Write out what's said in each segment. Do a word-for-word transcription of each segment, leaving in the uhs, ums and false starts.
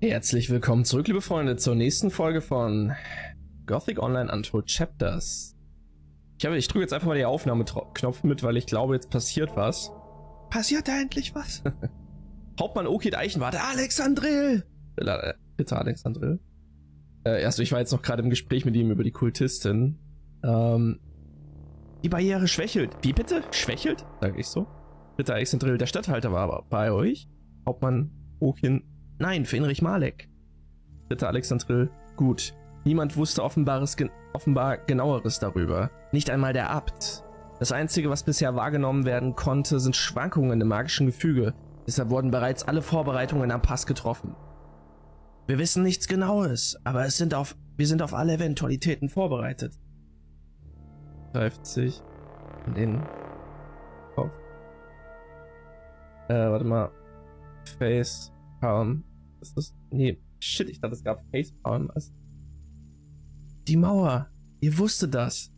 Herzlich willkommen zurück, liebe Freunde, zur nächsten Folge von Gothic Online Untold Chapters. Ich, habe, ich drücke jetzt einfach mal den Aufnahmeknopf mit, weil ich glaube, jetzt passiert was. Passiert da endlich was? Hauptmann Okid Eichenwarte, Alexandrill! Bitte Alexandrill. Äh, also ich war jetzt noch gerade im Gespräch mit ihm über die Kultistin. Ähm, die Barriere schwächelt. Wie bitte? Schwächelt? Sag ich so. Bitte Alexandrill, der Statthalter war aber bei euch. Hauptmann Okid. Nein, für Inrich Malek. Bitte Alexandrill. Gut. Niemand wusste offenbares, gen offenbar genaueres darüber. Nicht einmal der Abt. Das Einzige, was bisher wahrgenommen werden konnte, sind Schwankungen im magischen Gefüge. Deshalb wurden bereits alle Vorbereitungen am Pass getroffen. Wir wissen nichts Genaues, aber es sind auf, wir sind auf alle Eventualitäten vorbereitet. Greift sich in den Kopf. Äh, warte mal. Face, Palm. Ist das? Nee, shit, ich dachte, es gab Facepalm. Also die Mauer. Ihr wusstet das.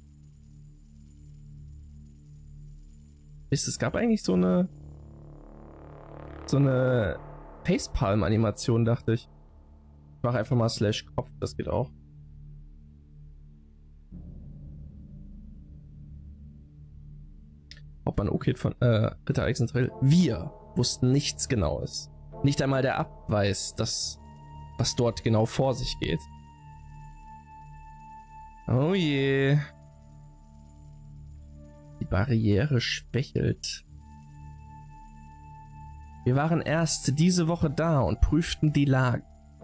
Ist, es gab eigentlich so eine so eine Facepalm-Animation, dachte ich. Ich mache einfach mal Slash Kopf, das geht auch. Hauptmann Okid von äh, Ritter Alexandrill. Wir wussten nichts Genaues. Nicht einmal der Abt weiß, dass, was dort genau vor sich geht. Oh je. Die Barriere schwächelt. Wir waren erst diese Woche da und prüften die Lage.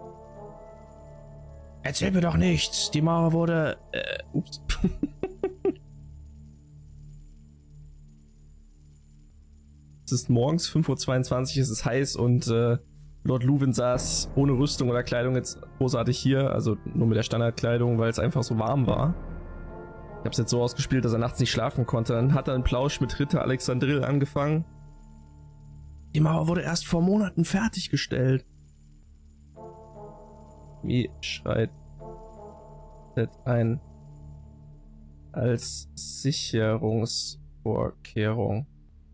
Erzähl mir doch nichts. Die Mauer wurde... Äh, ups. Es ist morgens fünf Uhr zweiundzwanzig, es ist heiß und äh, Lord Luwin saß ohne Rüstung oder Kleidung jetzt großartig hier, also nur mit der Standardkleidung, weil es einfach so warm war. Ich habe es jetzt so ausgespielt, dass er nachts nicht schlafen konnte. Dann hat er einen Plausch mit Ritter Alexandrill angefangen. Die Mauer wurde erst vor Monaten fertiggestellt. Wie schreit ein als Sicherungsvorkehrung?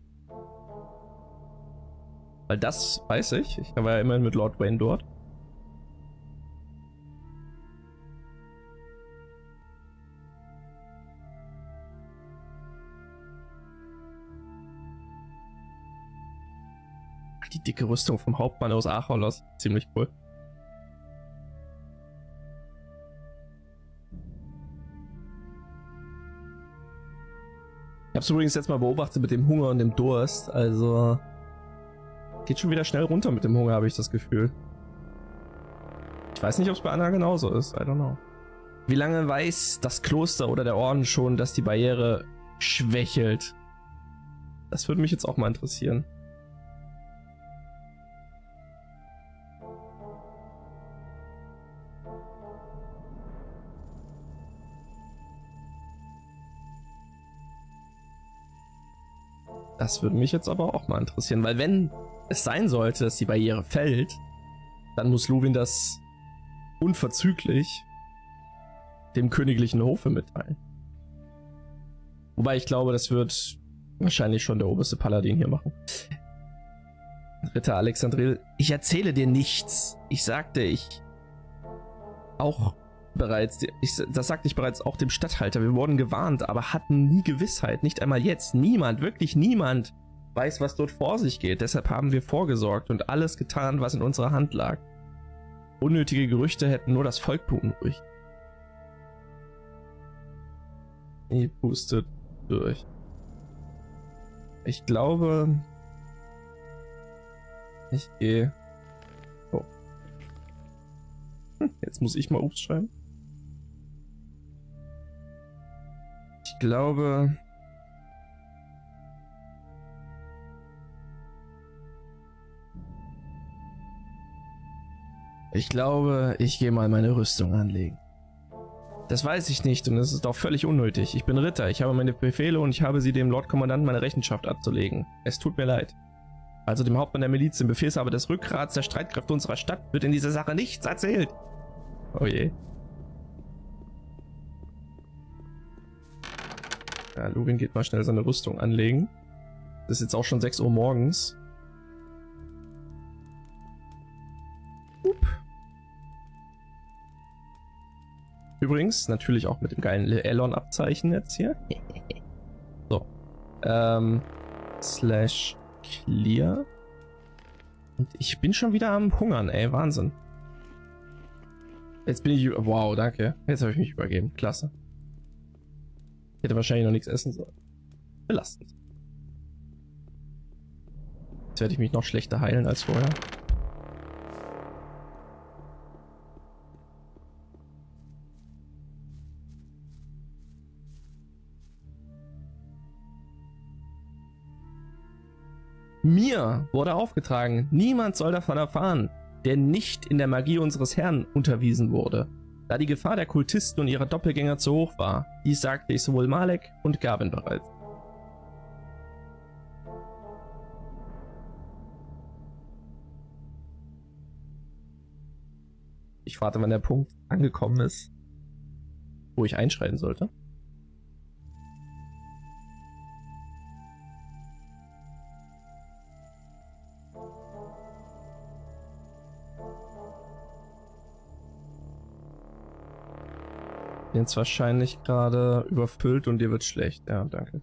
Weil das weiß ich. Ich war ja immerhin mit Lord Wayne dort. Die dicke Rüstung vom Hauptmann aus Acholos. Ziemlich cool. Ich habe es übrigens jetzt mal beobachtet mit dem Hunger und dem Durst. Also... geht schon wieder schnell runter mit dem Hunger, habe ich das Gefühl. Ich weiß nicht, ob es bei Anna genauso ist. I don't know. Wie lange weiß das Kloster oder der Orden schon, dass die Barriere schwächelt? Das würde mich jetzt auch mal interessieren. Das würde mich jetzt aber auch mal interessieren, weil wenn es sein sollte, dass die Barriere fällt, dann muss Luwin das unverzüglich dem königlichen Hofe mitteilen. Wobei ich glaube, das wird wahrscheinlich schon der oberste Paladin hier machen. Ritter Alexandrill, ich erzähle dir nichts. Ich sagte ich auch bereits, ich, das sagte ich bereits auch dem Statthalter. Wir wurden gewarnt, aber hatten nie Gewissheit. Nicht einmal jetzt. Niemand, wirklich niemand weiß, was dort vor sich geht. Deshalb haben wir vorgesorgt und alles getan, was in unserer Hand lag. Unnötige Gerüchte hätten nur das Volk beunruhigt. Ihr pustet durch. Ich glaube, ich gehe... Oh. Hm, jetzt muss ich mal Ups schreiben. Ich glaube... Ich glaube, ich gehe mal meine Rüstung anlegen. Das weiß ich nicht und es ist auch völlig unnötig. Ich bin Ritter, ich habe meine Befehle und ich habe sie dem Lordkommandanten meine Rechenschaft abzulegen. Es tut mir leid. Also dem Hauptmann der Miliz, dem Befehlshaber des Rückgrats der Streitkräfte unserer Stadt, wird in dieser Sache nichts erzählt. Oh je. Ja, Luwin geht mal schnell seine Rüstung anlegen. Das ist jetzt auch schon sechs Uhr morgens. Up. Übrigens, natürlich auch mit dem geilen Elon-Abzeichen jetzt hier. So. Ähm, slash clear. Und ich bin schon wieder am Hungern, ey. Wahnsinn. Jetzt bin ich... Wow, danke. Jetzt habe ich mich übergeben. Klasse. Ich hätte wahrscheinlich noch nichts essen sollen. Belastend. Jetzt werde ich mich noch schlechter heilen als vorher. Mir wurde aufgetragen, niemand soll davon erfahren, der nicht in der Magie unseres Herrn unterwiesen wurde, da die Gefahr der Kultisten und ihrer Doppelgänger zu hoch war. Dies sagte ich sowohl Malek und Gavin bereits. Ich warte, wann der Punkt angekommen ist, wo ich einschreiten sollte. Jetzt wahrscheinlich gerade überfüllt und dir wird schlecht. Ja, danke.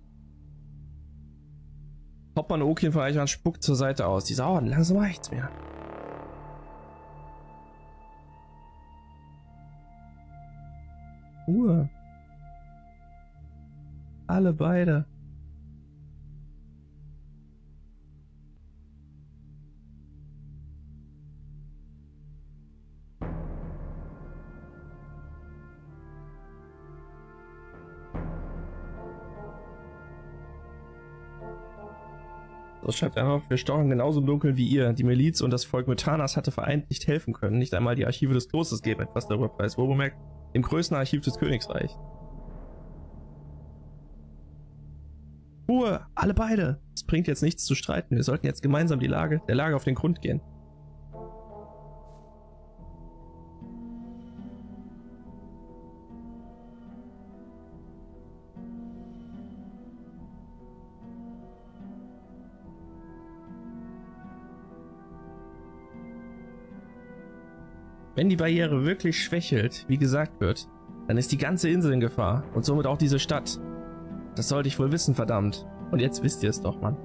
Hoppmann Okin von Eichmann spuckt zur Seite aus. Die sauern, langsam reicht's mir. Ruhe. Alle beide. So schreibt einfach, wir stochen genauso im Dunkeln wie ihr. Die Miliz und das Volk Mythanas hatte vereint nicht helfen können. Nicht einmal die Archive des Klosters geben etwas darüber preis. Wo bemerkt, im größten Archiv des Königreichs. Ruhe, alle beide. Es bringt jetzt nichts zu streiten. Wir sollten jetzt gemeinsam die Lage, der Lage auf den Grund gehen. Wenn die Barriere wirklich schwächelt, wie gesagt wird, dann ist die ganze Insel in Gefahr und somit auch diese Stadt. Das sollte ich wohl wissen, verdammt. Und jetzt wisst ihr es doch, Mann.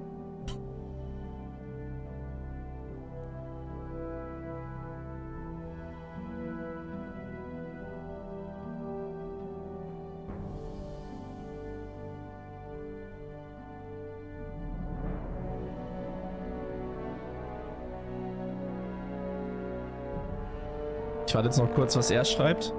Ich warte jetzt noch kurz, was er schreibt.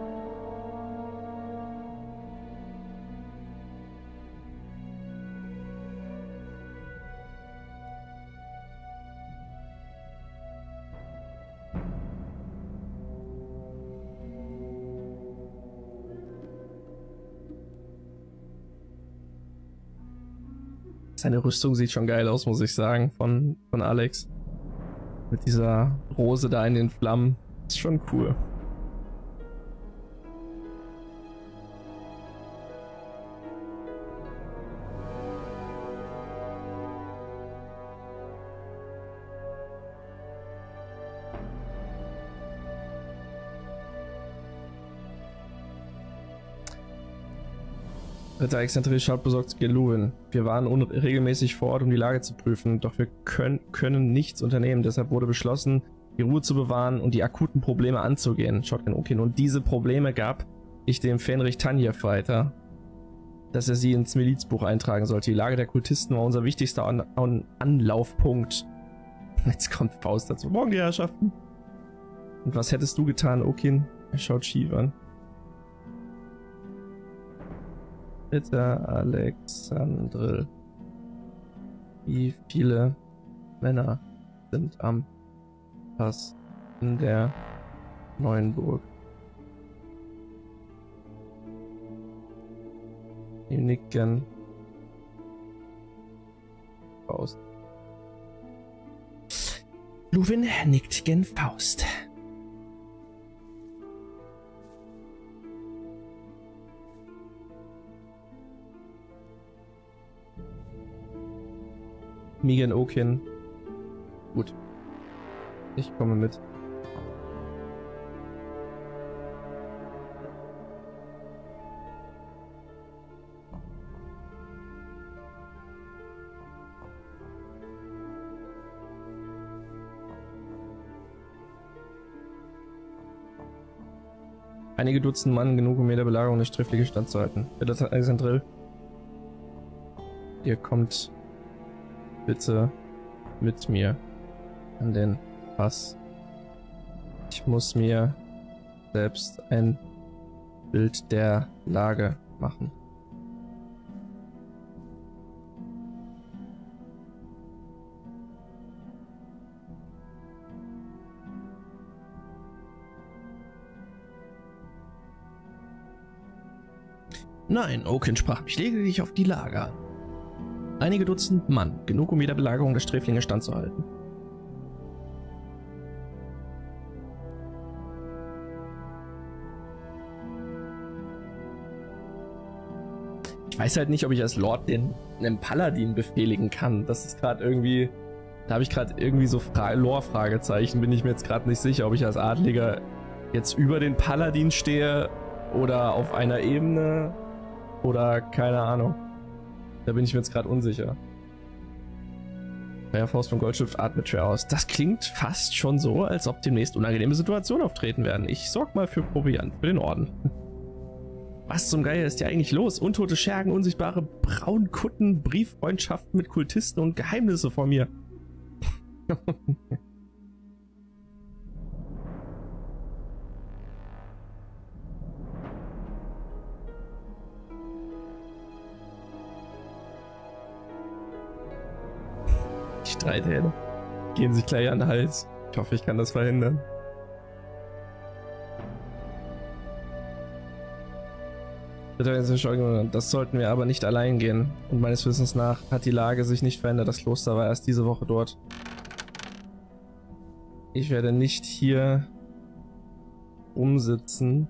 Seine Rüstung sieht schon geil aus, muss ich sagen, von, von Alex. Mit dieser Rose da in den Flammen. Ist schon cool. Ritter Exzentrisch hat besorgt Geluwen. Wir waren unregelmäßig vor Ort, um die Lage zu prüfen, doch wir können, können nichts unternehmen. Deshalb wurde beschlossen, die Ruhe zu bewahren und die akuten Probleme anzugehen. Shotgun Okin. Und diese Probleme gab ich dem Fenrich Tanjev weiter, dass er sie ins Milizbuch eintragen sollte. Die Lage der Kultisten war unser wichtigster An An Anlaufpunkt. Jetzt kommt Faust dazu. Morgen die Herrschaften. Und was hättest du getan, Okin? Er schaut schief an. Ritter Alexandril. Wie viele Männer sind am Pass in der neuen Burg? Die nicken. Faust. Luwin nickt gen Faust. Migen Okin. Gut. Ich komme mit. Einige Dutzend Mann, genug um jeder Belagerung eine sträfliche standzuhalten. Bitte, Alexandril. Ihr kommt bitte mit mir an den Pass. Ich muss mir selbst ein Bild der Lage machen. Nein, Oaken sprach mich lediglich auf die Lage an. Einige Dutzend Mann, genug um jeder Belagerung der Sträflinge standzuhalten. Ich weiß halt nicht, ob ich als Lord den einem Paladin befehligen kann. Das ist gerade irgendwie, da habe ich gerade irgendwie so Lore-Fragezeichen, bin ich mir jetzt gerade nicht sicher, ob ich als Adliger jetzt über den Paladin stehe oder auf einer Ebene. Oder keine Ahnung. Da bin ich mir jetzt gerade unsicher. Feuerfaust von Goldstift atmet schwer aus. Das klingt fast schon so, als ob demnächst unangenehme Situationen auftreten werden. Ich sorg mal für Proviant, für den Orden. Was zum Geier ist hier eigentlich los? Untote Schergen, unsichtbare Braunkutten, Brieffreundschaften mit Kultisten und Geheimnisse vor mir. Streithähne gehen sich gleich an den Hals. Ich hoffe, ich kann das verhindern. Das sollten wir aber nicht allein gehen. Und meines Wissens nach hat die Lage sich nicht verändert. Das Kloster war erst diese Woche dort. Ich werde nicht hier rumsitzen,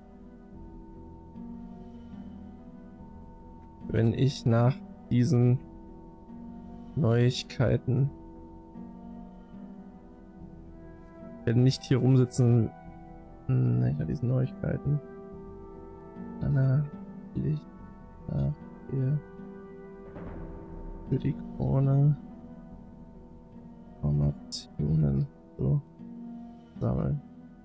wenn ich nach diesen Neuigkeiten Ich werde nicht hier rumsitzen. Hm, nach diesen Neuigkeiten. Dann will ich nach hier für die Krone Informationen so sammeln.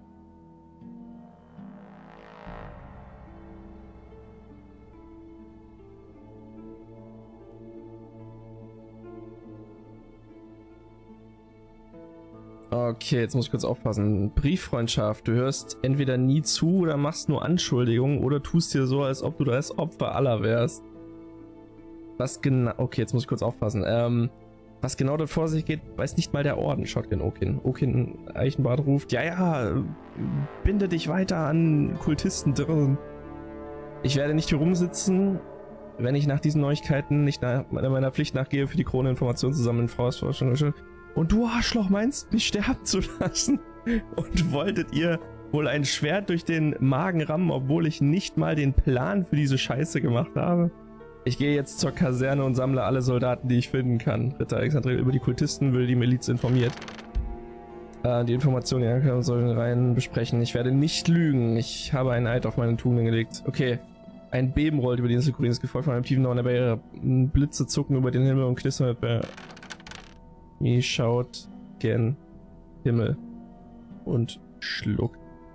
Okay, jetzt muss ich kurz aufpassen. Brieffreundschaft. Du hörst entweder nie zu oder machst nur Anschuldigungen oder tust dir so, als ob du das Opfer aller wärst. Was genau... Okay, jetzt muss ich kurz aufpassen. Ähm, was genau dort vor sich geht, weiß nicht mal der Orden. Shotgun Oaken. Oaken Eichenbart ruft, ja, ja, binde dich weiter an Kultisten drin. Ich werde nicht hier rumsitzen, wenn ich nach diesen Neuigkeiten nicht nach meiner Pflicht nachgehe, für die Krone Informationen zu sammeln. Vorausforschung. Und du Arschloch meinst, mich sterben zu lassen? Und wolltet ihr wohl ein Schwert durch den Magen rammen, obwohl ich nicht mal den Plan für diese Scheiße gemacht habe? Ich gehe jetzt zur Kaserne und sammle alle Soldaten, die ich finden kann. Ritter Alexandril über die Kultisten will die Miliz informiert. Äh, die Informationen, die Anklage sollen rein besprechen. Ich werde nicht lügen. Ich habe einen Eid auf meine Tugenden gelegt. Okay. Ein Beben rollt über die Insel Kurinis, gefolgt von einem tiefen Dauer in der Barriere. Blitze zucken über den Himmel und knistern mit Mi schaut gen Himmel und schluckt.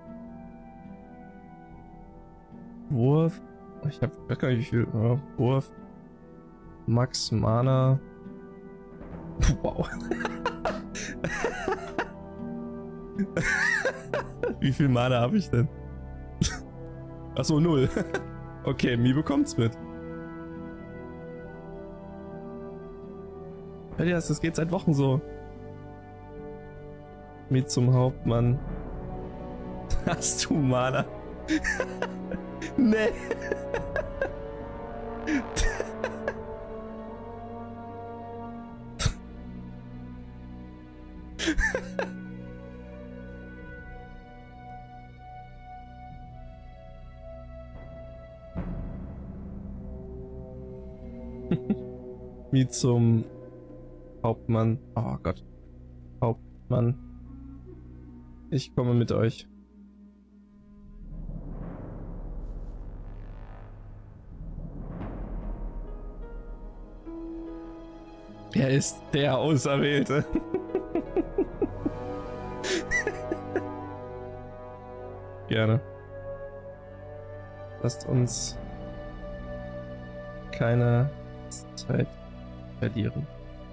Wurf. Ich hab, weiß gar nicht wie viel. Ja, Wurf. Max Mana. Wow. Wie viel Mana habe ich denn? Achso, null. Okay, Mi bekommt's mit. Ja, das geht seit Wochen so. Mit zum Hauptmann. Hast du Mana? Nee. Wie zum Hauptmann. Oh Gott. Hauptmann. Ich komme mit euch. Er ist der Auserwählte. Gerne. Lasst uns keine Zeit verlieren.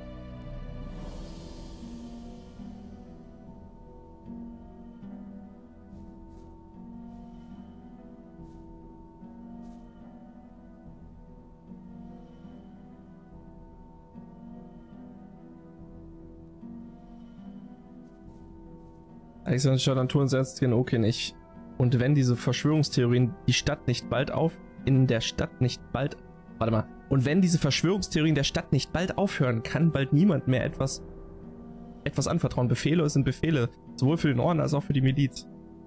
Alexander Touren setzt den okay nicht. Und wenn diese Verschwörungstheorien die Stadt nicht bald auf... In der Stadt nicht bald... Warte mal. Und wenn diese Verschwörungstheorien der Stadt nicht bald aufhören, kann bald niemand mehr etwas... etwas anvertrauen. Befehle sind Befehle. Sowohl für den Orden als auch für die Miliz.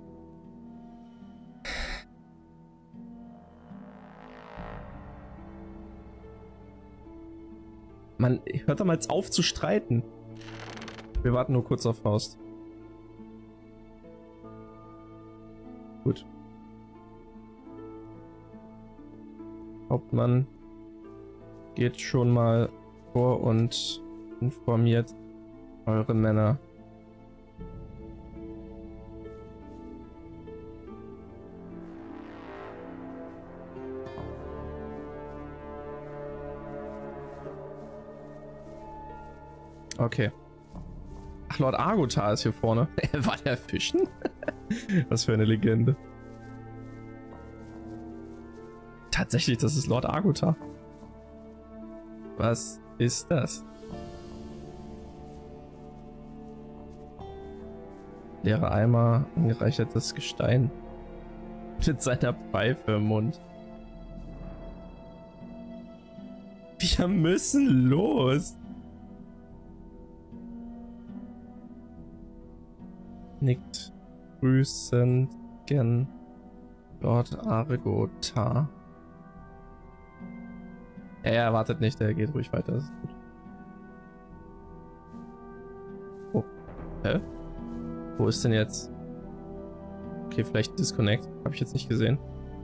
Man, hört doch mal jetzt auf zu streiten. Wir warten nur kurz auf Faust. Gut. Hauptmann geht schon mal vor und informiert eure Männer. Okay. Ach, Lord Argotar ist hier vorne. War der Fischen? Was für eine Legende. Tatsächlich, das ist Lord Argotar. Was ist das? Leere Eimer, angereichertes Gestein. Mit seiner Pfeife im Mund. Wir müssen los. Nickt grüßend gen Lord Argotar. Ja, er wartet nicht, er geht ruhig weiter. Das ist gut. Oh. Hä? Wo ist denn jetzt? Okay, vielleicht Disconnect. Habe ich jetzt nicht gesehen.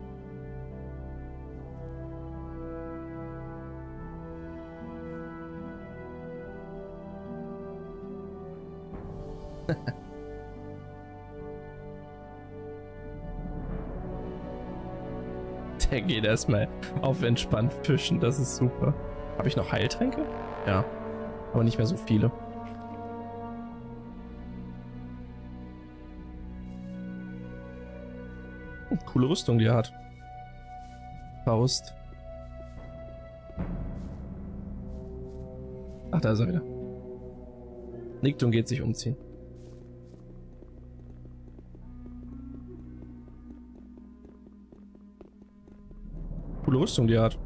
Der geht erstmal auf entspannt fischen, das ist super. Habe ich noch Heiltränke? Ja, aber nicht mehr so viele. Oh, coole Rüstung, die er hat. Faust. Ach, da ist er wieder. Nickt und geht sich umziehen. Coole Rüstung, die er hat.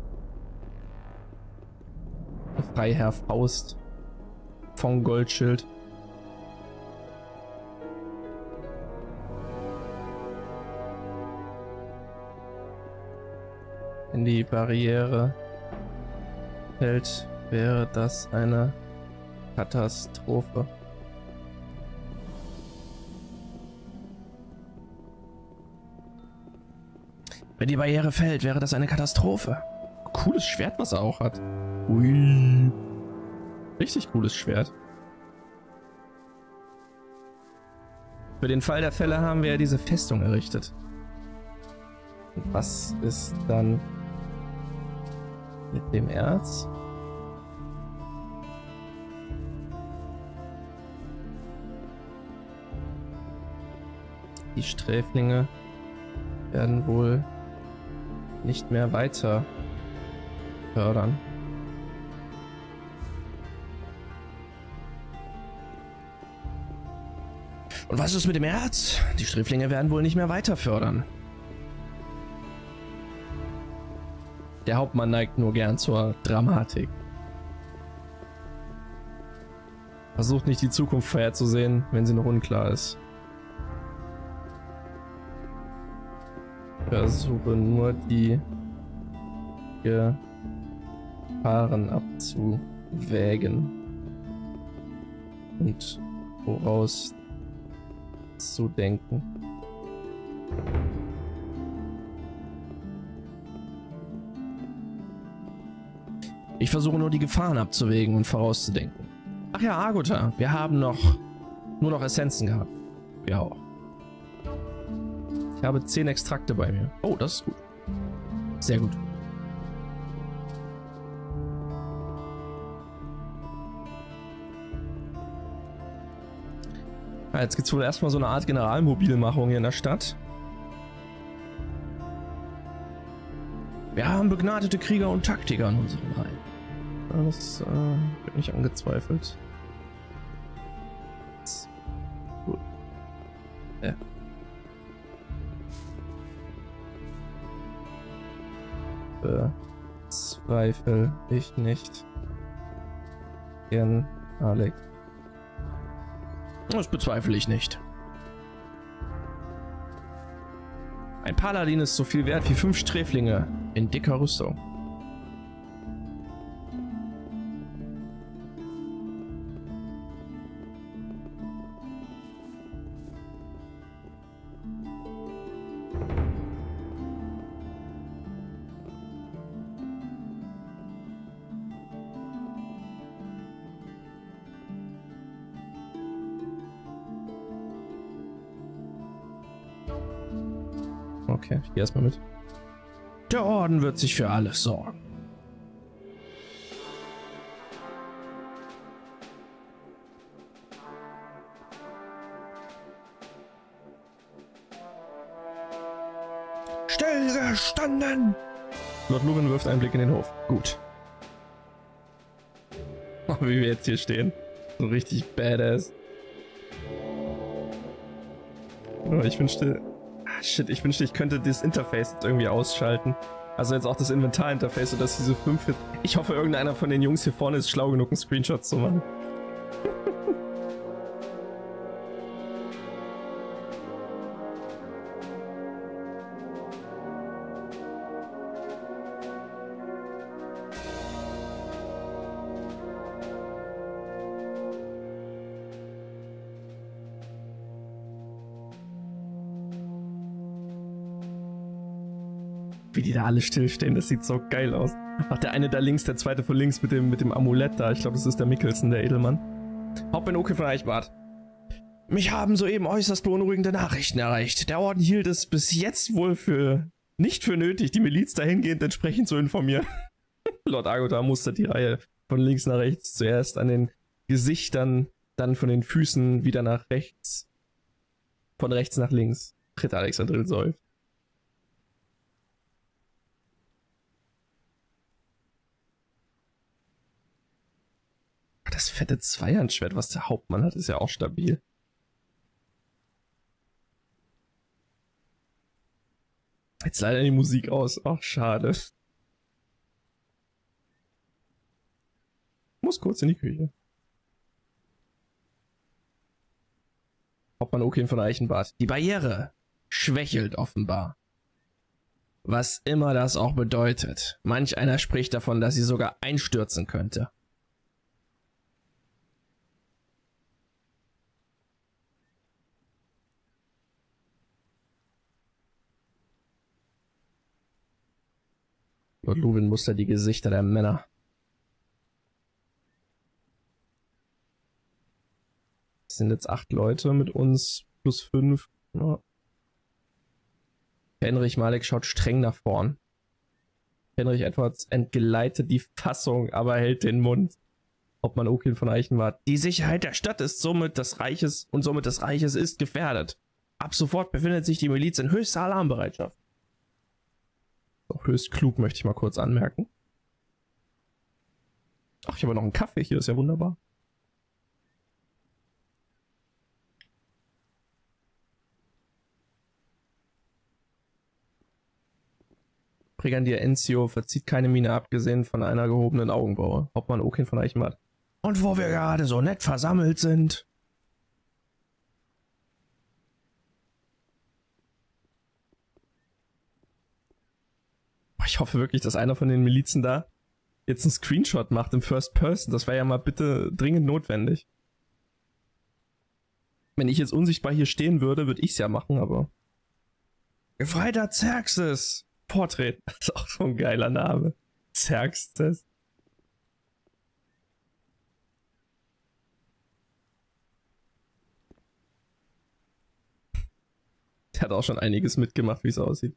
Freiherr Faust. Von Goldschild. Wenn die Barriere fällt, wäre das eine Katastrophe. Wenn die Barriere fällt, wäre das eine Katastrophe. Cooles Schwert, was er auch hat. Ui. Richtig cooles Schwert. Für den Fall der Fälle haben wir ja diese Festung errichtet. Und was ist dann mit dem Erz? Die Sträflinge werden wohl nicht mehr weiter fördern. Und was ist mit dem Erz? Die Sträflinge werden wohl nicht mehr weiter fördern. Der Hauptmann neigt nur gern zur Dramatik. Versucht nicht die Zukunft vorherzusehen, wenn sie noch unklar ist. Versuche nur die Gefahren abzuwägen und woraus zu denken. Ich versuche nur die Gefahren abzuwägen und vorauszudenken. Ach ja, Agota, wir haben noch nur noch Essenzen gehabt. Ja auch. Ich habe zehn Extrakte bei mir. Oh, das ist gut. Sehr gut. Ja, jetzt gibt es wohl erstmal so eine Art Generalmobilmachung hier in der Stadt. Wir haben begnadete Krieger und Taktiker in unseren Reihen. Das äh, wird nicht angezweifelt. Gut. Ja. Bezweifle ich nicht. Gern, Alex. Das bezweifle ich nicht. Ein Paladin ist so viel wert wie fünf Sträflinge in dicker Rüstung. Okay, ich gehe erstmal mit. Der Orden wird sich für alles sorgen. Stillgestanden! Lord Lubin wirft einen Blick in den Hof. Gut. Oh, wie wir jetzt hier stehen. So richtig badass. Oh, ich wünschte... Shit, ich wünschte, ich könnte das Interface jetzt irgendwie ausschalten. Also jetzt auch das Inventar-Interface, sodass diese fünf... Ich hoffe, irgendeiner von den Jungs hier vorne ist schlau genug, einen Screenshot zu machen. Wie die da alle stillstehen, das sieht so geil aus. Ach, der eine da links, der zweite von links mit dem, mit dem Amulett da. Ich glaube, das ist der Mikkelsen, der Edelmann. Hauptmann Oke von Eichbart. Mich haben soeben äußerst beunruhigende Nachrichten erreicht. Der Orden hielt es bis jetzt wohl für nicht für nötig, die Miliz dahingehend entsprechend zu informieren. Lord Agota mustert die Reihe von links nach rechts. Zuerst an den Gesichtern, dann von den Füßen wieder nach rechts. Von rechts nach links. Tritt Alexandril seufzt. Das fette Zweihandschwert, was der Hauptmann hat, ist ja auch stabil. Jetzt leider die Musik aus. Ach, schade. Ich muss kurz in die Küche. Hauptmann Okin von Eichenbart. Die Barriere schwächelt offenbar. Was immer das auch bedeutet. Manch einer spricht davon, dass sie sogar einstürzen könnte. Lord Lubin mustert die Gesichter der Männer. Es sind jetzt acht Leute mit uns, plus fünf. Ja. Henrich Malek schaut streng nach vorn. Henrich Edwards entgleitet die Fassung, aber hält den Mund. Hauptmann Okin von Eichenbart. Die Sicherheit der Stadt ist somit des Reiches und somit des Reiches ist gefährdet. Ab sofort befindet sich die Miliz in höchster Alarmbereitschaft. Auch höchst klug, möchte ich mal kurz anmerken. Ach, ich habe noch einen Kaffee hier, ist ja wunderbar. Brigandier Enzio verzieht keine Miene, abgesehen von einer gehobenen Augenbraue. Hauptmann Okin von Eichenbart. Und wo wir gerade so nett versammelt sind. Ich hoffe wirklich, dass einer von den Milizen da jetzt einen Screenshot macht im First Person. Das wäre ja mal bitte dringend notwendig. Wenn ich jetzt unsichtbar hier stehen würde, würde ich es ja machen, aber... Gefreiter Xerxes! Porträt. Das ist auch so ein geiler Name. Xerxes. Der hat auch schon einiges mitgemacht, wie es aussieht.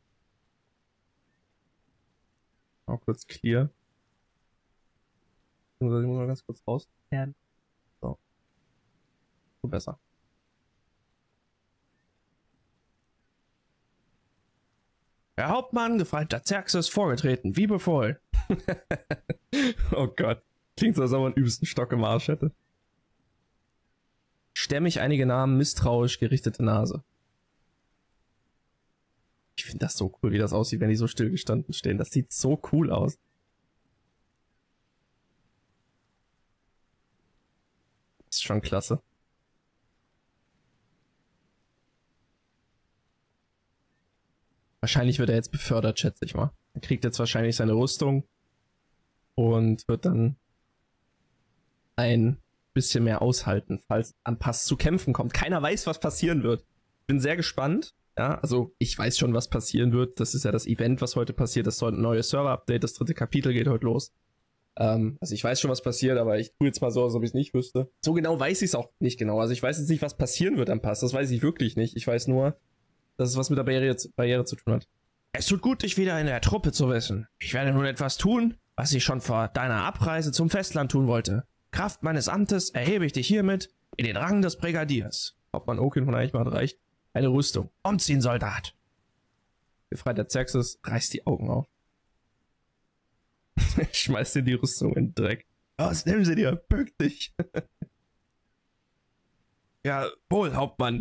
Auch kurz clear. Ich muss mal ganz kurz raus. So. So besser. Herr Hauptmann, gefreiter Xerxes, vorgetreten, wie befohlen. Oh Gott. Klingt so, als ob man einen übelsten Stock im Arsch hätte. Stämmig einige Namen, misstrauisch gerichtete Nase. Ich finde das so cool, wie das aussieht, wenn die so stillgestanden stehen. Das sieht so cool aus. Das ist schon klasse. Wahrscheinlich wird er jetzt befördert, schätze ich mal. Er kriegt jetzt wahrscheinlich seine Rüstung und wird dann ein bisschen mehr aushalten, falls am Pass zu kämpfen kommt. Keiner weiß, was passieren wird. Bin sehr gespannt. Ja, also ich weiß schon, was passieren wird. Das ist ja das Event, was heute passiert. Das soll ein neues Server-Update. Das dritte Kapitel geht heute los. Ähm, also ich weiß schon, was passiert, aber ich tue jetzt mal so, als ob ich es nicht wüsste. So genau weiß ich es auch nicht genau. Also ich weiß jetzt nicht, was passieren wird am Pass. Das weiß ich wirklich nicht. Ich weiß nur, dass es was mit der Barriere, Barriere zu tun hat. Es tut gut, dich wieder in der Truppe zu wissen. Ich werde nun etwas tun, was ich schon vor deiner Abreise zum Festland tun wollte. Kraft meines Amtes erhebe ich dich hiermit in den Rang des Brigadiers. Hauptmann Okin von Eichmann reicht eine Rüstung. Umziehen, Soldat! Gefreiter Xerxes reißt die Augen auf. Schmeißt dir die Rüstung in den Dreck. Was nehmen sie dir? Bück dich! Ja, wohl, Hauptmann.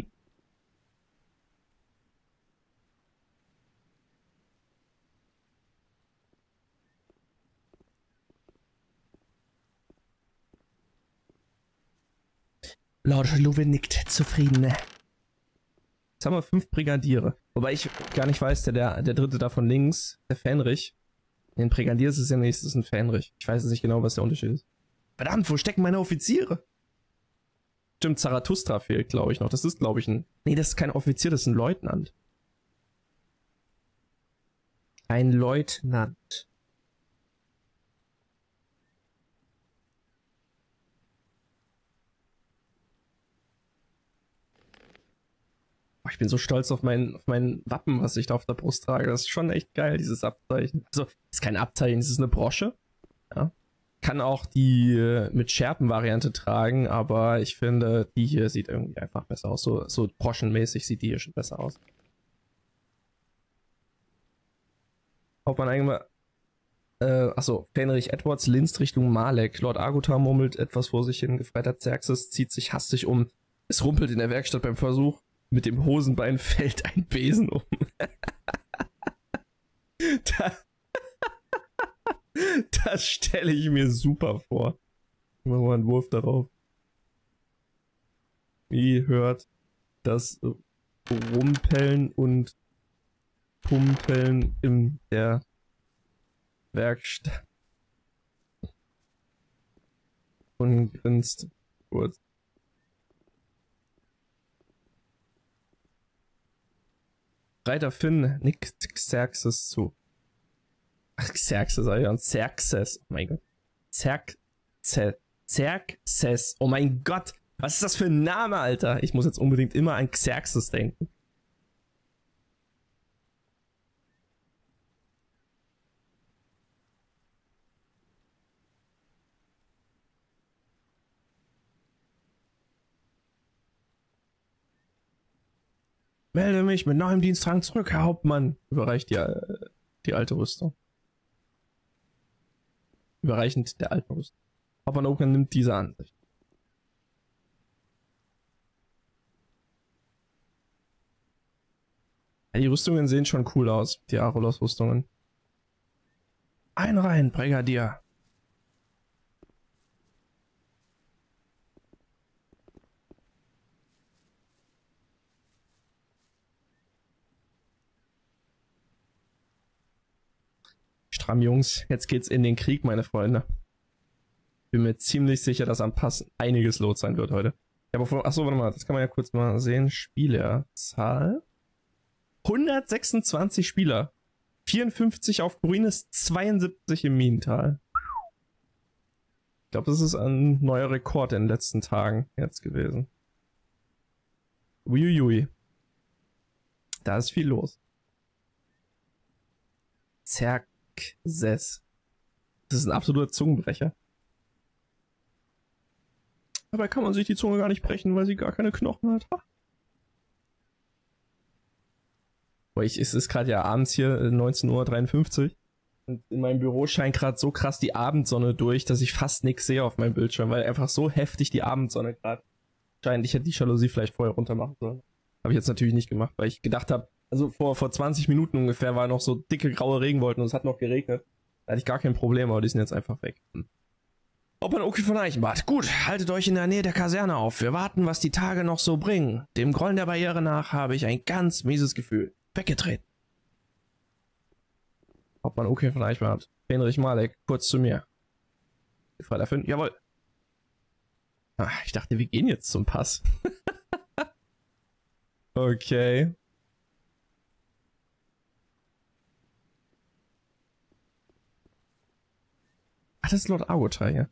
Lord Luwe nickt zufrieden. Jetzt haben wir fünf Brigadiere. Wobei ich gar nicht weiß, der, der, der dritte da von links, der Fähnrich. Den Brigadier ist es ja nächstes ein Fähnrich. Ich weiß jetzt nicht genau, was der Unterschied ist. Verdammt, wo stecken meine Offiziere? Stimmt, Zarathustra fehlt, glaube ich, noch. Das ist, glaube ich, ein... Nee, das ist kein Offizier, das ist ein Leutnant. Ein Leutnant. Ich bin so stolz auf mein, auf mein Wappen, was ich da auf der Brust trage. Das ist schon echt geil, dieses Abzeichen. Also, das ist kein Abzeichen, das ist eine Brosche. Ja. Kann auch die äh, mit Schärpen-Variante tragen, aber ich finde, die hier sieht irgendwie einfach besser aus. So, so broschenmäßig sieht die hier schon besser aus. Hauptmann eigentlich äh, achso, Fähnrich Edwards linst Richtung Malek. Lord Argutar murmelt etwas vor sich hin. Gefreiter Xerxes zieht sich hastig um. Es rumpelt in der Werkstatt beim Versuch. Mit dem Hosenbein fällt ein Besen um. da, das stelle ich mir super vor. Machen wir mal einen Wurf darauf. Wie hört das Rumpeln und Pumpeln in der Werkstatt? Und grinst kurz. Reiter Finn nickt Xerxes zu. Ach, Xerxes, Alter. Xerxes. Oh mein Gott. Xerxes. Xerxes. Oh mein Gott. Was ist das für ein Name, Alter? Ich muss jetzt unbedingt immer an Xerxes denken. Melde mich mit neuem Dienstrang zurück, Herr Hauptmann. Überreicht die, äh, die alte Rüstung. Überreichend der alten Rüstung. Hauptmann Okan nimmt diese Ansicht. Ja, die Rüstungen sehen schon cool aus, die Arolos-Rüstungen. Einreihen, Brigadier. Stramm, Jungs, jetzt geht's in den Krieg, meine Freunde. Bin mir ziemlich sicher, dass am Pass einiges los sein wird heute. Ja, bevor, achso, warte mal, das kann man ja kurz mal sehen. Spielerzahl. hundertsechsundzwanzig Spieler. vierundfünfzig auf Grünes, zweiundsiebzig im Minental. Ich glaube, das ist ein neuer Rekord in den letzten Tagen jetzt gewesen. Uiuiui. Da ist viel los. Xerxes. Das ist ein absoluter Zungenbrecher. Dabei kann man sich die Zunge gar nicht brechen, weil sie gar keine Knochen hat. Boah, ich, es ist gerade ja abends hier neunzehn Uhr dreiundfünfzig. Und in meinem Büro scheint gerade so krass die Abendsonne durch, dass ich fast nichts sehe auf meinem Bildschirm, weil einfach so heftig die Abendsonne gerade scheint. Ich hätte die Jalousie vielleicht vorher runter machen sollen. Habe ich jetzt natürlich nicht gemacht, weil ich gedacht habe, also vor, vor zwanzig Minuten ungefähr war noch so dicke graue Regenwolken und es hat noch geregnet. Da hatte ich gar kein Problem, aber die sind jetzt einfach weg. Hm. Ob ein Oki von Eichenbart. Gut, haltet euch in der Nähe der Kaserne auf. Wir warten, was die Tage noch so bringen. Dem Grollen der Barriere nach habe ich ein ganz mieses Gefühl. Weggetreten. Ob man Oki von Eichenbart. Fenrich Malek, kurz zu mir. Frei dafür. Jawohl. Ach, ich dachte, wir gehen jetzt zum Pass. Okay. Ach, das ist Lord Argotar hier.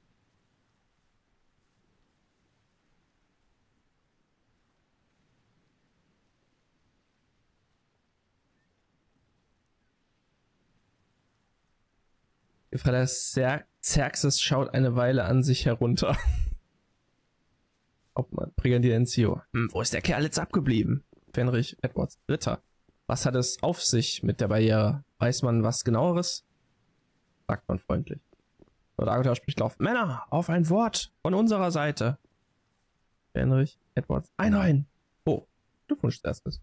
Gefreiter Xerxes schaut eine Weile an sich herunter. Hauptmann, Brigadier Enzio. Hm, wo ist der Kerl jetzt abgeblieben? Fenrich Edwards. Ritter. Was hat es auf sich mit der Barriere? Weiß man was genaueres? Fragt man freundlich. Lord Argotar spricht laut. Männer, auf ein Wort von unserer Seite. Fenrich Edwards. Ein rein. Oh, Glückwunsch erstes.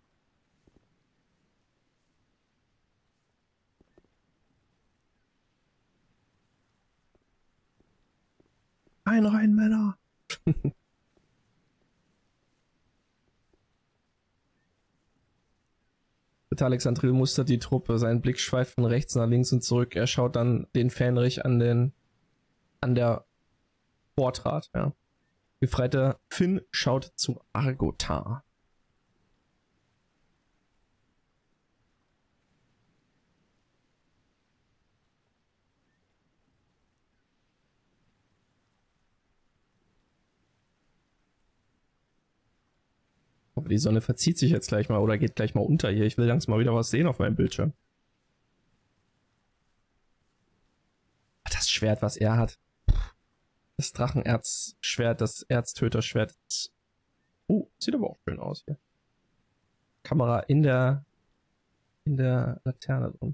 Ein rein, Männer. Ritter Alexandril mustert die Truppe. Sein Blick schweift von rechts nach links und zurück. Er schaut dann den Fähnrich an den an der Vortrat. Ja. Gefreiter Finn schaut zu Argotar. Aber die Sonne verzieht sich jetzt gleich mal oder geht gleich mal unter hier. Ich will langsam mal wieder was sehen auf meinem Bildschirm. Das Schwert, was er hat. Das Drachenerzschwert, das Erztöterschwert. Oh, sieht aber auch schön aus hier. Kamera in der in der Laterne drin.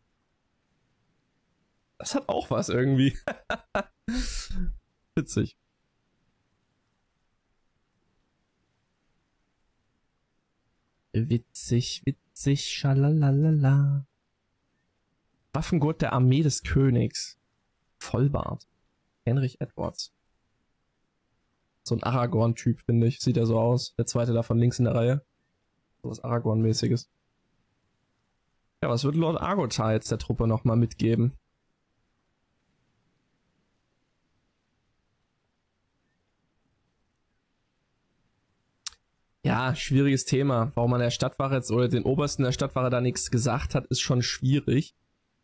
Das hat auch was irgendwie. Witzig. Witzig, witzig, schalalala. Waffengurt der Armee des Königs. Vollbart. Henrich Edwards. So ein Aragorn-Typ, finde ich. Sieht er so aus. Der zweite da von links in der Reihe. So was Aragorn-mäßiges. Ja, was wird Lord Argotar jetzt der Truppe nochmal mitgeben? Ja, schwieriges Thema. Warum man der Stadtwache jetzt oder den Obersten der Stadtwache da nichts gesagt hat, ist schon schwierig.